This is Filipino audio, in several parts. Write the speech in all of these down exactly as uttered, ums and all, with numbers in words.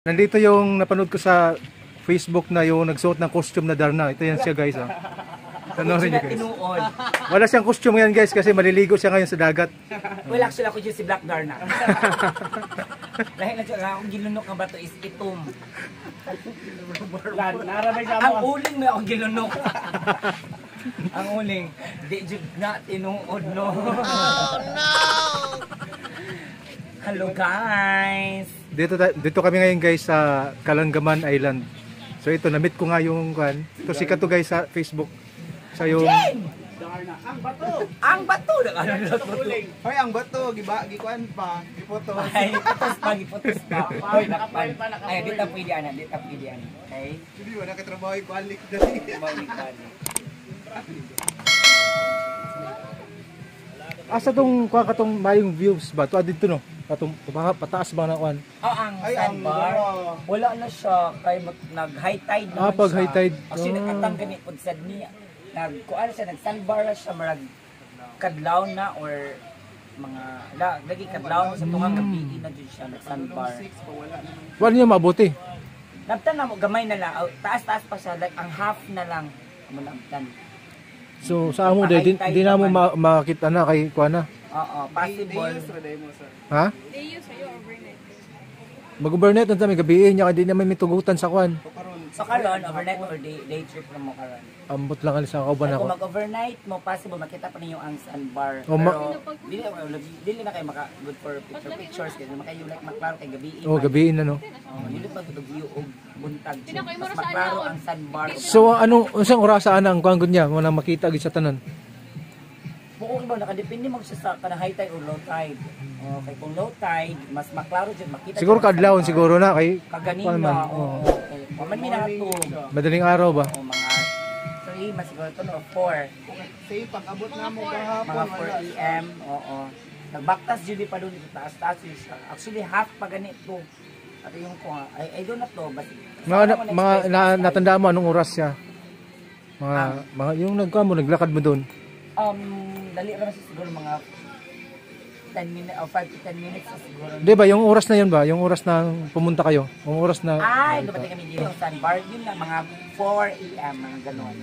Nandito yung napanood ko sa Facebook na yung nagsuot ng costume na Darna. Ito yan siya guys. Oh. Tanong niyo guys. Wala siyang costume yan guys kasi maliligo siya ngayon sa dagat. Well actually ako dyan si Black Darna. Dahil na siya akong gilunok na bato is itom. Ang uling may akong gilunok. Ang uling. Di jud na tinuod no. Oh no! Hello guys! Dito dito kami ngayon guys sa Kalangaman Island. So ito na-meet ko nga yung kan. Ito sikat to guys sa Facebook. Sa yung Darna, ang bato. Ang bato na ano na to. Hoy, ang bato giba gikuan pa, gipoto. Ay, putos pa, giputos pa. Hoy, nakpan. Ay, di ta pwede ana, di ta pwede ana. Okay? Hindi wala ka trabaho ibalik dali. Balik balik. asa tong kuha katong mayong views ba? Tuwa dito no. Katong pataas ba na kuan? Oh, ang Ay, ang sandbar. wow. Wala na siya kay nag-high tide naman Ah, pag siya. high tide. Actually, Oh. nakatang ganit pod sad niya. Nag kuan siya nag-sandbar na siya marag kadlaw na or mga la lagi kadlaw sa tungang gabi na jud siya nag-sandbar. Wala niya mabuti. Nabtan na mo gamay na lang. Taas-taas pa siya like ang half na lang. Amo nabtan. So sa amo di, di, di na mo ma- makita na kay kuan na. Oo, possible. Ha? They use sa'yo overnight. Mag-overnight na may gabiin niya kay di na may mitugutan sa kuan. So karon overnight or day, day trip na mo karon. Ambot lang ali sa kauban Kung ako. mag-overnight mo, possible makita pa ninyo ang sandbar. Oh, ma- Pero dili dili na kayo maka good for picture pictures kasi makayo like maklaro kay gabi. Oh, gabiin na no. Oh, yun pa to view og buntag. Hindi na kayo Mas mara sa maklaro anaon. ang sandbar. So ano unsang orasaan ang kuan gud niya mo nang makita gid sa tanan? Buong ba nakadepende mo siya sa kana high tide or low tide. Okay, kung low tide, mas maklaro jud makita. Siguro siya ang kadlawon sandbar. siguro na kay Kaganina. kuan man. Oo. Oo. Oh, man minato. Madaling araw ba? Oh, mga three, mas siguro to no four. Say pag abot na mo Mga gahapon four wala. A M, oo. Nagbaktas jud pa doon sa taas-taas yun siya. Actually half pa ganito. At yung ko nga, I, I don't know but Mga na, mga na, natandaan mo anong oras siya? Mga Ah. mga yung nagkuan mo naglakad mo doon. um dali ra siya siguro mga ten minutes or five to ten minutes na siguro. 'Di ba yung oras na 'yun ba? Yung oras na pumunta kayo? Yung oras na Ay, dumating kami dito sa sandbar yun na mga four A M mga ganon.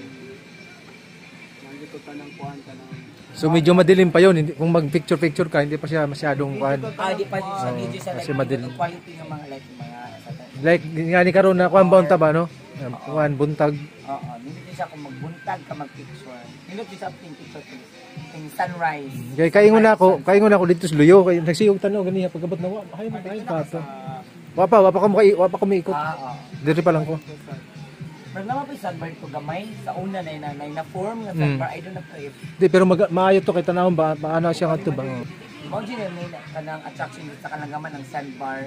Nandito ta nang kuan ta nang. So medyo madilim pa 'yon. Hindi kung mag-picture picture ka, hindi pa siya masyadong kuan. Ah, di pa siya video sa kasi like, madilim. quality ng mga like mga Like nga ni karon na kuan ba unta ba no? Yan, Kuan buntag. oo, hindi siya kung magbuntag ka mag-picture. Hindi siya ping picture yung sunrise. Kay kaingon na ako, kaingon na ako dito sa Luyo, kay nagsiyog tanaw ganiya pagabot na wa. Ay man tayo pato. Wa pa, wa pa ko maka wa pa ko miikot. Ah, oo. Diri pa lang ko. Pero naman po yung sunbar ko gamay sa una na na, na, na form ng Mm. sunbar. I don't know if Di pero mag maayo to kay tanawon ba paano siya kadto ba? Mao din may kanang attraction dito sa kalangaman ng sandbar.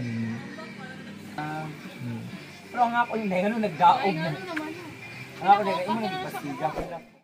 Ah, pero ang ako yung ano nagdaog na. Ano naman? Ang ako nag-imo nagpasiga ko lang.